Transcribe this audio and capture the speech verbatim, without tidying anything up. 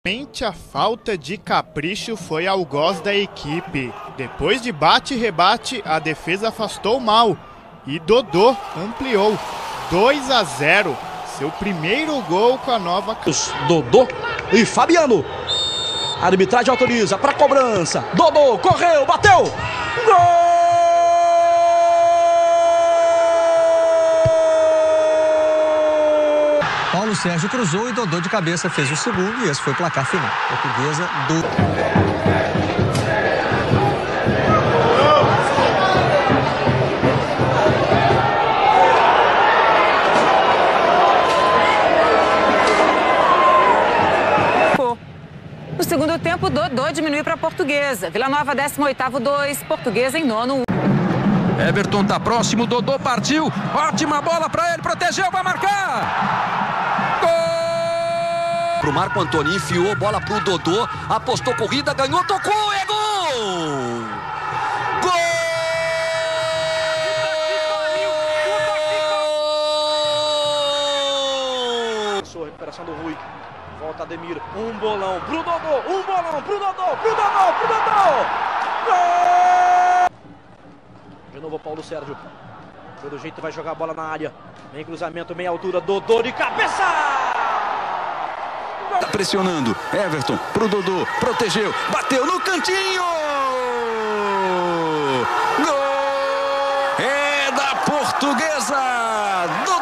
A falta de capricho foi algoz da equipe. Depois de bate e rebate, a defesa afastou mal e Dodô ampliou. dois a zero, seu primeiro gol com a nova... Dodô e Fabiano. A arbitragem autoriza para cobrança. Dodô correu, bateu. Gol! Paulo Sérgio cruzou e Dodô de cabeça fez o segundo e esse foi o placar final. Portuguesa do... No segundo tempo, Dodô diminuiu para a Portuguesa. Vila Nova, décimo oitavo, dois. Portuguesa em nono. Everton tá próximo, Dodô partiu. Ótima bola para ele, protegeu, vai marcar. Gol! Pro Marco Antônio, enfiou bola pro Dodô, apostou corrida, ganhou, tocou, é gol! Gol! Recuperação do Rui. Volta Ademir, um bolão pro Dodô, um bolão pro Dodô, pro Dodô, pro Dodô! Gol! De novo Paulo Sérgio. Pelo jeito vai jogar a bola na área. Vem cruzamento, meia altura, Dodô de cabeça! Tá pressionando, Everton pro Dodô, protegeu, bateu no cantinho! Gol! É da Portuguesa!